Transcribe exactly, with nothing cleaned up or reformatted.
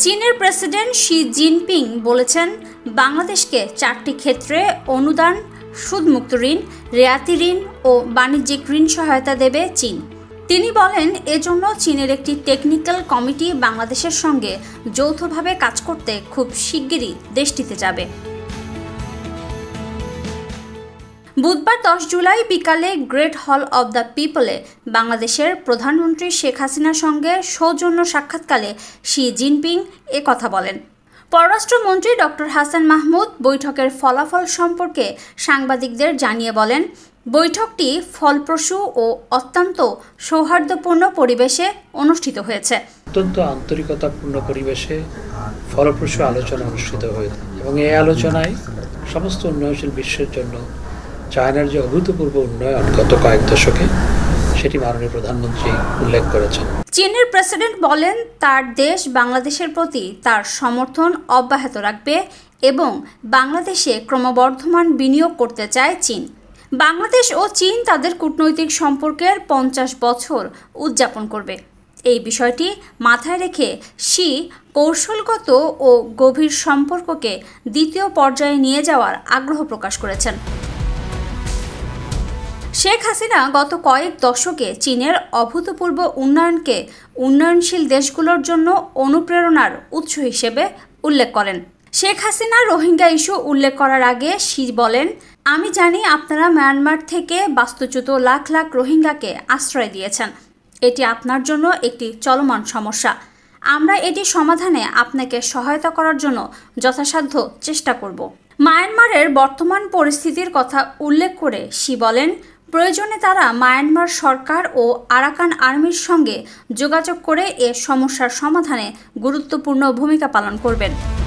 চীনের president Xi Jinping বলেছেন, বাংলাদেশকে চারটি ক্ষেত্রে অনুদান, সুদমুক্ত ঋণ, রেয়াতি ঋণ ও বাণিজ্যিক ঋণ সহায়তা দেবে চীন। তিনি বলেন, এজন্য চীনের একটি টেকনিক্যাল কমিটি বাংলাদেশের সঙ্গে যৌথভাবে কাজ করতে খুব শিগগিরই দেশটিতে যাবে। বুধবার দশ জুলাই বিকালে গ্রেট হল অব দ্য পিপলে বাংলাদেশের প্রধানমন্ত্রী শেখ হাসিনার সঙ্গে সৌজন্য সাক্ষাৎকালে শি জিনপিং এ কথা বলেন। পররাষ্ট্রমন্ত্রী ডক্টর হাসান মাহমুদ বৈঠকের ফলাফল সম্পর্কে সাংবাদিকদের জানিয়ে বলেন, বৈঠকটি ফলপ্রসূ ও অত্যন্ত সৌহার্দ্যপূর্ণ পরিবেশে অনুষ্ঠিত হয়েছে। অত্যন্ত আন্তরিকতাপূর্ণ পরিবেশে ফলপ্রসূ আলোচনা অনুষ্ঠিত হয়েছে এবং এই আলোচনায় সমস্ত উন্নয়নশীল বিশ্বের জন্য চায়নার যে অভূতপূর্ব উন্নয়ন গত কয়েক দশকে সেটি মাননীয় প্রধানমন্ত্রী উল্লেখ করেছেন। চীনের প্রেসিডেন্ট বলেন, তার দেশ বাংলাদেশের প্রতি তার সমর্থন অব্যাহত রাখবে এবং বাংলাদেশে ক্রমবর্ধমান বিনিয়োগ করতে চায় চীন। বাংলাদেশ ও চীন তাদের কূটনৈতিক সম্পর্কের পঞ্চাশ বছর উদযাপন করবে। এই বিষয়টি মাথায় রেখে শি কৌশলগত ও গভীর সম্পর্ককে দ্বিতীয় পর্যায়ে নিয়ে যাওয়ার আগ্রহ প্রকাশ করেছেন। শেখ হাসিনা গত কয়েক দশকে চীনের অভূতপূর্ব উন্নয়নকে উন্নয়নশীল দেশগুলোর জন্য অনুপ্রেরণার উৎস হিসেবে উল্লেখ করেন। শেখ হাসিনা রোহিঙ্গা ইস্যু উল্লেখ করার আগে শি বলেন, আমি জানি আপনারা মায়ানমার থেকে বাস্তুচ্যুত লাখ লাখ রোহিঙ্গাকে আশ্রয় দিয়েছেন। এটি আপনার জন্য একটি চলমান সমস্যা। আমরা এটি সমাধানে আপনাকে সহায়তা করার জন্য যথাসাধ্য চেষ্টা করব। মায়ানমারের বর্তমান পরিস্থিতির কথা উল্লেখ করে শি বলেন, প্রয়োজনে তারা মায়ানমার সরকার ও আরাকান আর্মির সঙ্গে যোগাযোগ করে এ সমস্যার সমাধানে গুরুত্বপূর্ণ ভূমিকা পালন করবেন।